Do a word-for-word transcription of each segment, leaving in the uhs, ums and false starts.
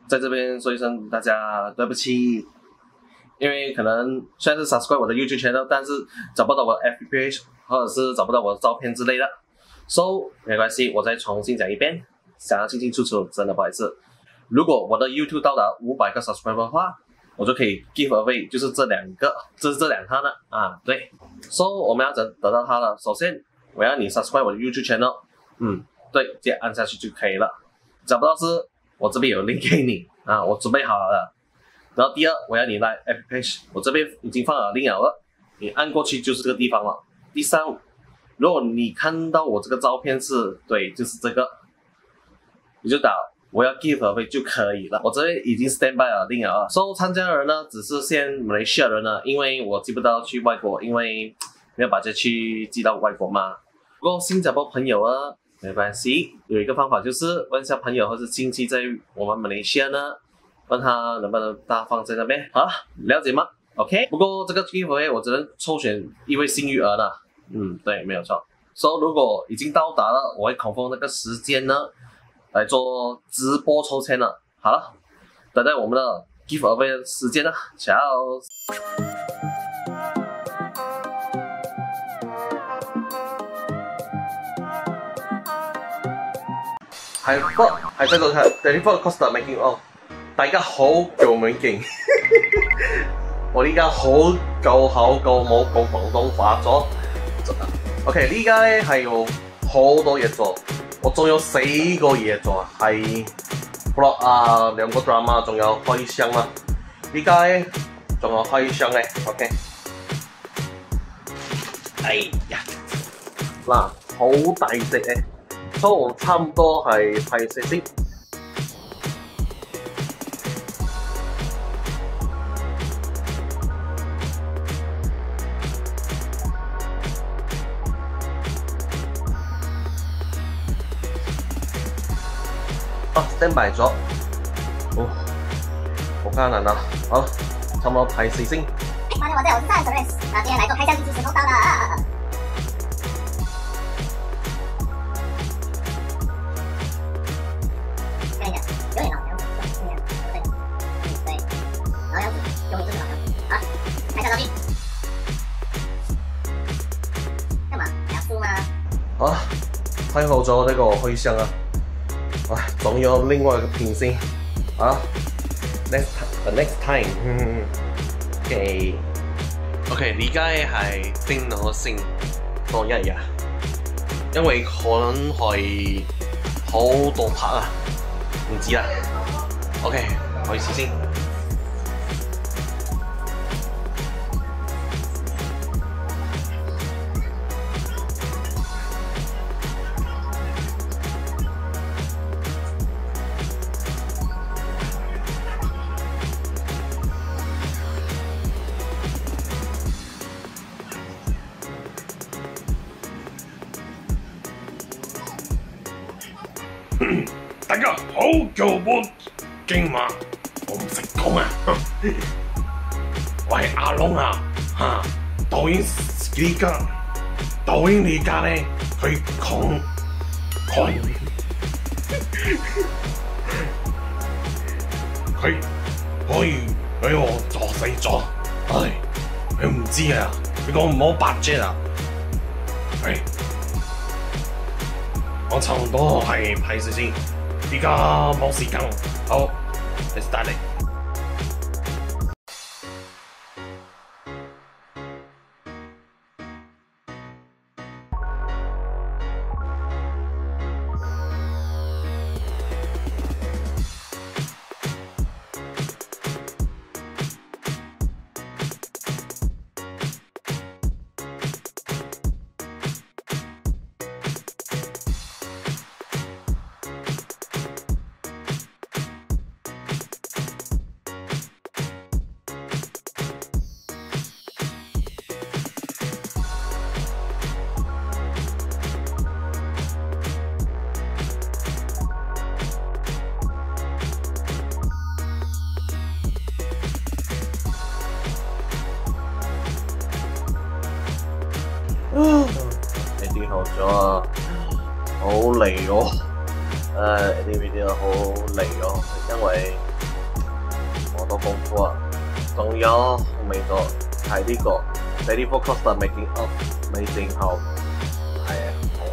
在这边说一声大家对不起，因为可能虽然是 subscribe 我的 YouTube channel， 但是找不到我的 F B page， 或者是找不到我的照片之类的 ，so 没关系，我再重新讲一遍，想要清清楚楚，真的不好意思。如果我的 YouTube 到达五百个 subscriber 的话，我就可以 give away， 就是这两个，就是这两套了啊，对。so 我们要得得到它了，首先我要你 subscribe 我的 YouTube channel， 嗯，对，直接按下去就可以了。找不到是，我这边有 link 给你啊，我准备好了。然后第二，我要你来 F B page， 我这边已经放了 link 了，你按过去就是这个地方了。第三，如果你看到我这个照片是对，就是这个，你就打我要 give away 就可以了。我这边已经 stand by 了 link 了。所以参加的人呢，只是限马来西亚人呢，因为我寄不到去外国，因为没有把这去寄到外国嘛。不过新加坡朋友啊，没关系，有一个方法就是问一下朋友或者亲戚在我们马来西亚呢。问他能不能大放在那边啊？了解吗 ？OK。不过这个 giveaway 我只能抽选一位幸运儿了。嗯，对，没有错。所以如果已经到达了，我会 confirm 那个时间呢，来做直播抽签了。好了，等待我们的 giveaway 的时间了。Ciao。还不还在度睇 Jennifer Costa making of。大家好久沒見，我呢家好久好久冇講廣東話咗。OK， 呢家咧係有好多嘢做，我仲有四個嘢做，係 blog 啊，兩個 drama， 仲有開箱啦。呢家咧仲有開箱咧 ，OK。哎呀，嗱，好大隻咧，所以我差唔多係派四先。啊 ，stand by 咗，哦，好艱難啊！好，差唔多排四星。 欢迎我在我是战神 Rex， 那今天来做开箱机器时候到了。看一下，有点老，有点对，对，老样子，用你这个老样子，好，拍下照片。干嘛？你要输吗？ 好，睇好咗呢個開箱啊！啊，仲有另外一個片先啊 ，next the next time， 嗯 ，OK OK， 而家係邊度先多一日，因為可能係好多拍啊，唔知啦 ，OK， 開始先。 大家好久冇見嘛，我唔識講啊。我係阿龍啊，嚇！導演而家，導演而家咧，佢講佢佢可以俾我作死咗，唉，佢唔知啊，佢講唔好 budget 啊，唉。我差唔多係排事先，而家冇時間，好 ，let's start it。 你啲好咗啊，好嚟喎！誒，啲 video 好嚟喎，因為豐富啊！仲有未到係呢個 Thirty-Four Cluster Making Of 未整好，係啊，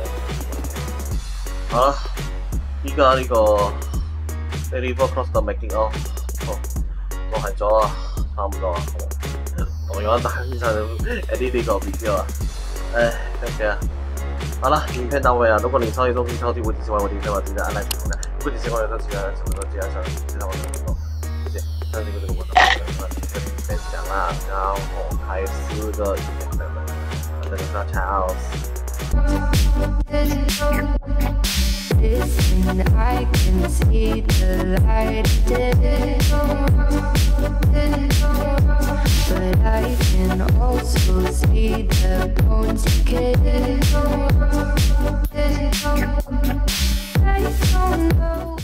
好啦，依家呢個 Thirty-Four Cluster Making Of 哦都係咗啊，差唔多啊，仲有一單就 edit 呢個 video 啊，唉，謝謝啊！好了，影片到位啊！如果你超级中心超级无敌喜欢我的影片的话，记得按 like 点赞。如果你喜欢我的其他什么都记得上记得我的频道，谢谢。那这个这个我的分享啦，然后还四个影片等等，等你说 ciao。 Listen, I can see the light, but I can also see the bones decay. I don't know.